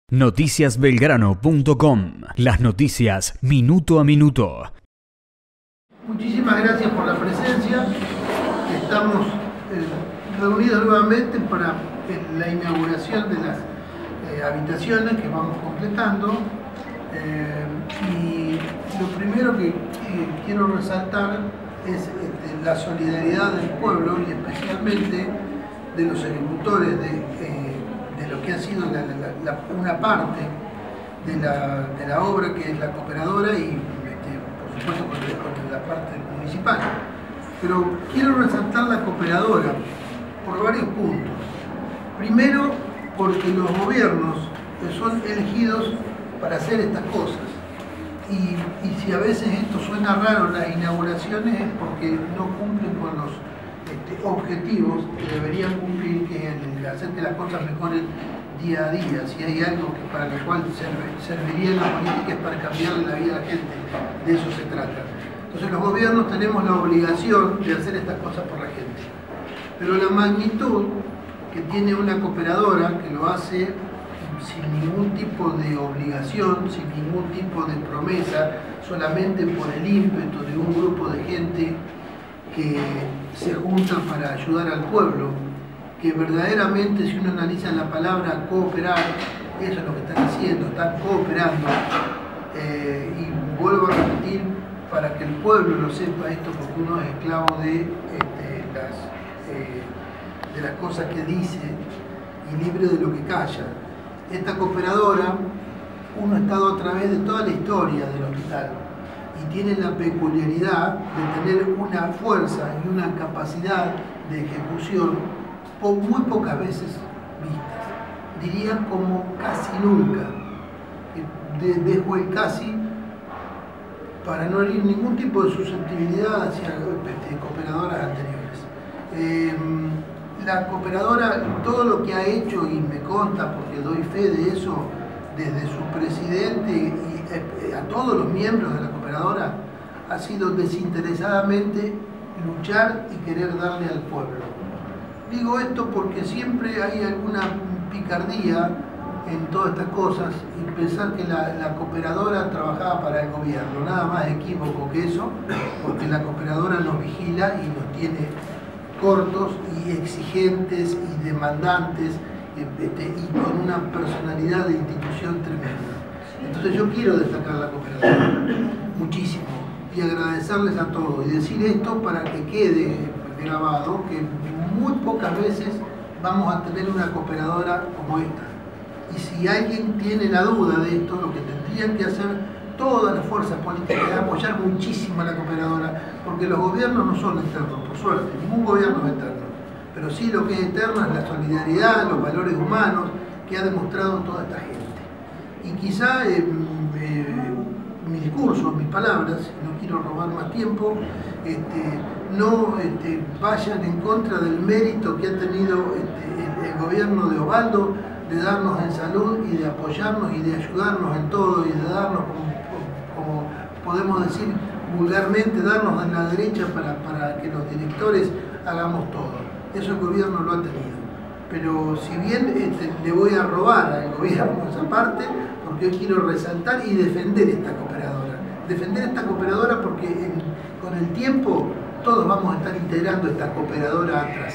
Noticiasbelgrano.com. Las noticias minuto a minuto. Muchísimas gracias por la presencia. Estamos reunidos nuevamente para la inauguración de las habitaciones que vamos completando. Y lo primero que quiero resaltar es la solidaridad del pueblo y especialmente de los agricultores de lo que ha sido una parte de la obra que es la cooperadora y por supuesto con la parte municipal. Pero quiero resaltar la cooperadora por varios puntos. Primero, porque los gobiernos son elegidos para hacer estas cosas. Y si a veces esto suena raro, las inauguraciones es porque no cumplen con los objetivos que deberían cumplir, que es el hacer que las cosas mejoren día a día. Si hay algo para lo cual serviría la política es para cambiarle la vida a la gente, de eso se trata. Entonces los gobiernos tenemos la obligación de hacer estas cosas por la gente. Pero la magnitud que tiene una cooperadora, que lo hace sin ningún tipo de obligación, sin ningún tipo de promesa, solamente por el ímpetu de un grupo de gente que se junta para ayudar al pueblo, que verdaderamente, si uno analiza la palabra cooperar, eso es lo que están haciendo, están cooperando. Y vuelvo a repetir, para que el pueblo lo sepa esto, porque uno es esclavo de las cosas que dice y libre de lo que calla. Esta cooperadora, uno ha estado a través de toda la historia del hospital y tiene la peculiaridad de tener una fuerza y una capacidad de ejecución muy pocas veces vistas. Diría como casi nunca. Dejo el casi para no herir ningún tipo de susceptibilidad hacia cooperadoras anteriores. La cooperadora, todo lo que ha hecho, y me consta porque doy fe de eso, desde su presidente y a todos los miembros de la cooperadora, ha sido desinteresadamente luchar y querer darle al pueblo. Digo esto porque siempre hay alguna picardía en todas estas cosas y pensar que la cooperadora trabajaba para el gobierno. Nada más equívoco que eso, porque la cooperadora nos vigila y nos tiene cortos y exigentes y demandantes y con una personalidad de institución tremenda. Entonces yo quiero destacar la cooperadora muchísimo y agradecerles a todos y decir esto para que quede grabado que muy pocas veces vamos a tener una cooperadora como esta. Y si alguien tiene la duda de esto, lo que tendrían que hacer todas las fuerzas políticas es apoyar muchísimo a la cooperadora, porque los gobiernos no son eternos, por suerte, ningún gobierno es eterno. Pero sí lo que es eterno es la solidaridad, los valores humanos que ha demostrado toda esta gente. Y quizá mi discurso, mis palabras, no quiero robar más tiempo, no vayan en contra del mérito que ha tenido el gobierno de Osvaldo de darnos en salud y de apoyarnos y de ayudarnos en todo y de darnos, como podemos decir vulgarmente, darnos en la derecha para que los directores hagamos todo. Eso el gobierno lo ha tenido. Pero si bien le voy a robar al gobierno esa parte, porque hoy quiero resaltar y defender esta cooperadora. Defender esta cooperadora porque con el tiempo todos vamos a estar integrando esta cooperadora atrás.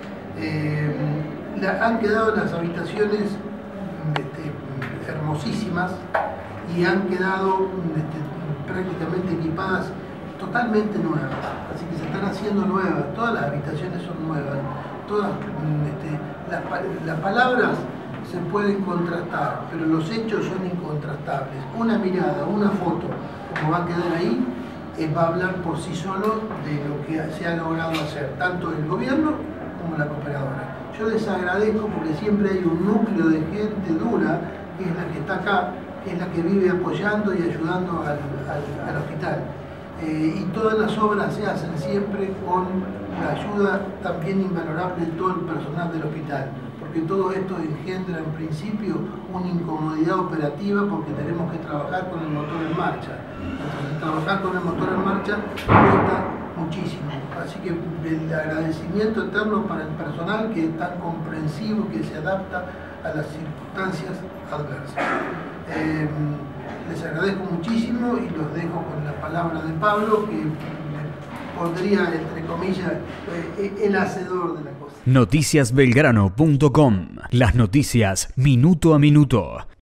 Han quedado las habitaciones hermosísimas y han quedado prácticamente equipadas totalmente nuevas. Así que se están haciendo nuevas, todas las habitaciones son nuevas. Todas las palabras se pueden contrastar, pero los hechos son incontrastables. Una mirada, una foto, como va a quedar ahí, va a hablar por sí solo de lo que se ha logrado hacer, tanto el gobierno como la cooperadora. Yo les agradezco porque siempre hay un núcleo de gente dura, que es la que está acá, que es la que vive apoyando y ayudando al hospital. Y todas las obras se hacen siempre con la ayuda también invalorable de todo el personal del hospital, porque todo esto engendra en principio una incomodidad operativa porque tenemos que trabajar con el motor en marcha. Entonces, trabajar con el motor en marcha cuesta muchísimo. Así que el agradecimiento eterno para el personal que es tan comprensivo, que se adapta a las circunstancias adversas. Les agradezco muchísimo y los dejo con la palabra de Pablo, que pondría entre comillas el hacedor de la cosa. Noticiasbelgrano.com. Las noticias minuto a minuto.